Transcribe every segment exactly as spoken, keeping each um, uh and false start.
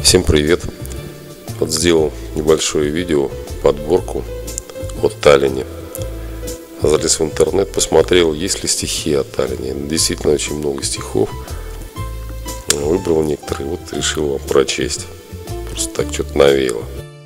Всем привет! Вот сделал небольшое видео, подборку о Таллине. Залез в интернет, посмотрел, есть ли стихи о Таллине. Действительно очень много стихов. Выбрал некоторые, вот решил вам прочесть. Просто так что-то навеяло.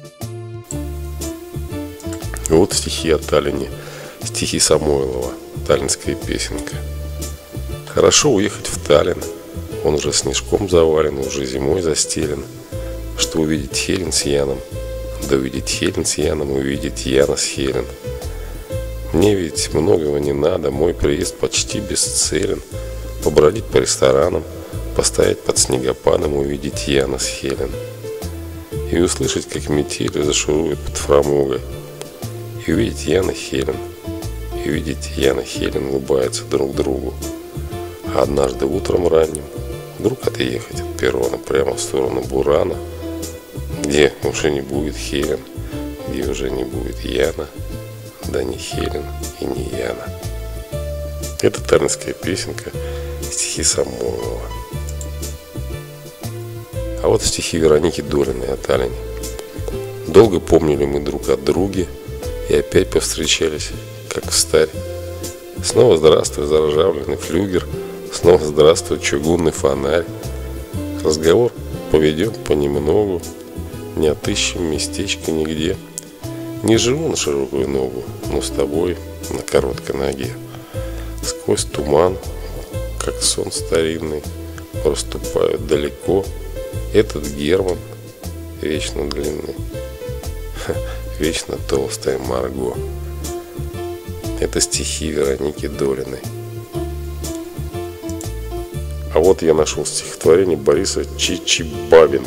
Вот стихи о Таллине. Стихи Самойлова. Таллинская песенка. Хорошо уехать в Таллин. Он уже снежком завален, уже зимой застелен. Что увидеть Хелен с Яном, да увидеть Хелен с Яном, увидеть Яна с Хелен. Мне ведь многого не надо, мой приезд почти бесцелен. Побродить по ресторанам, постоять под снегопадом, увидеть Яна с Хелен. И услышать, как метель зашурует под фрамугой. И увидеть Яна Хелен, и увидеть Яна Хелен улыбаются друг другу. А однажды утром ранним вдруг отъехать от перрона прямо в сторону Бурана, где уже не будет Хелен, где уже не будет Яна, да не Хелен и не Яна. Это таллинская песенка, стихи Самойлова. А вот стихи Вероники Долиной о Таллине. Долго помнили мы друг от друга и опять повстречались, как встарь. Снова здравствуй, заржавленный флюгер, снова здравствуй, чугунный фонарь. Разговор поведем понемногу, не отыщем местечко нигде. Не живу на широкую ногу, но с тобой на короткой ноге. Сквозь туман, как сон старинный, проступают далеко. Этот Герман вечно длинный, вечно толстая Марго. Это стихи Вероники Долиной. А вот я нашел стихотворение Бориса Чичибабина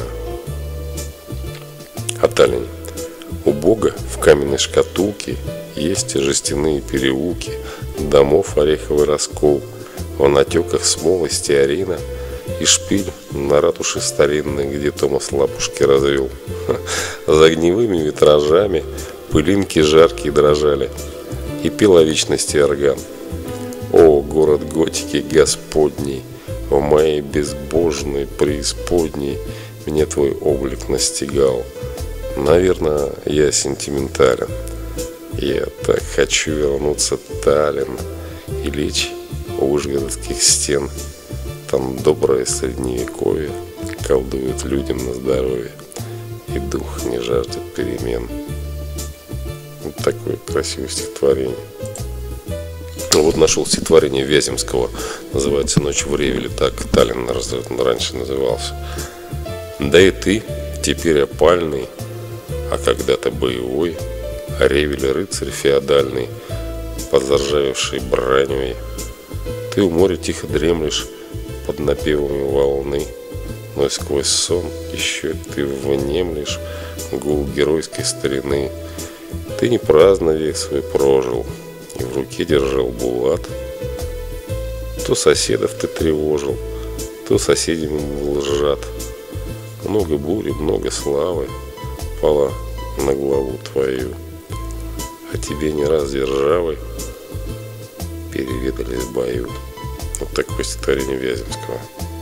о Таллине. У Бога в каменной шкатулке есть жестяные переулки, домов ореховый раскол, в натеках смолы стеарина и шпиль на ратуше старинной, где Томас лапушки развел. За огневыми витражами пылинки жаркие дрожали, и пел о вечности орган. О, город готики Господний, в моей безбожной преисподней мне твой облик настигал. Наверное, я сентиментален. Я так хочу вернуться в Таллин и лечь у вышгородских стен. Там доброе средневековье колдует людям на здоровье, и дух не жаждет перемен. Вот такое красивое стихотворение. Вот нашел стихотворение Вяземского, называется «Ночь в Ревеле», так Таллин раньше назывался. Да и ты теперь опальный, а когда-то боевой, а Ревель рыцарь феодальный, под заржавевшей броней. Ты у моря тихо дремлешь под напевами волны, но сквозь сон еще ты внемлешь гул геройской старины. Ты не праздно век свой прожил и в руке держал булат. То соседов ты тревожил, то соседям был сжат. Много бури, много славы пала на главу твою, а тебе не раз державы переведались в бою. Вот такое стихотворение Вяземского.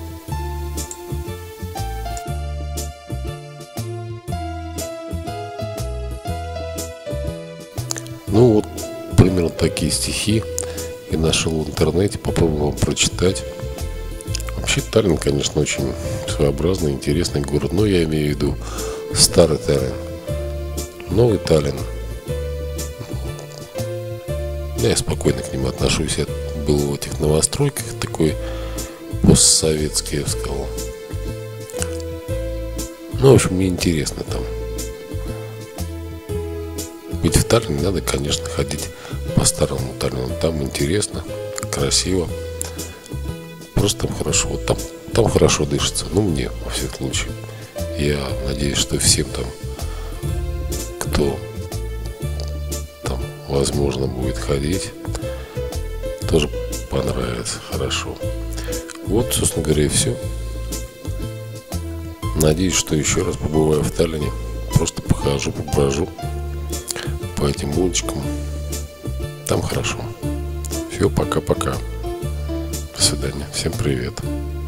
Ну вот, примерно такие стихи я нашел в интернете, попробую вам прочитать. Вообще Таллин, конечно, очень своеобразный, интересный город, но я имею в виду старый Таллин. Новый Таллин, я спокойно к нему отношусь. Я был в этих новостройках, такой постсоветский, я бы сказал. Ну, в общем, мне интересно там. Ведь в Таллине надо, конечно, ходить по старому Таллину. Там интересно, красиво. Просто там хорошо. Вот там, там хорошо дышится. Ну, мне, во всяком случае. Я надеюсь, что всем там, кто там, возможно, будет ходить, тоже понравится хорошо. Вот, собственно говоря, и все. Надеюсь, что еще раз побываю в Таллине. Просто похожу, поброжу по этим улочкам. Там хорошо. Все, пока-пока. До свидания. Всем привет.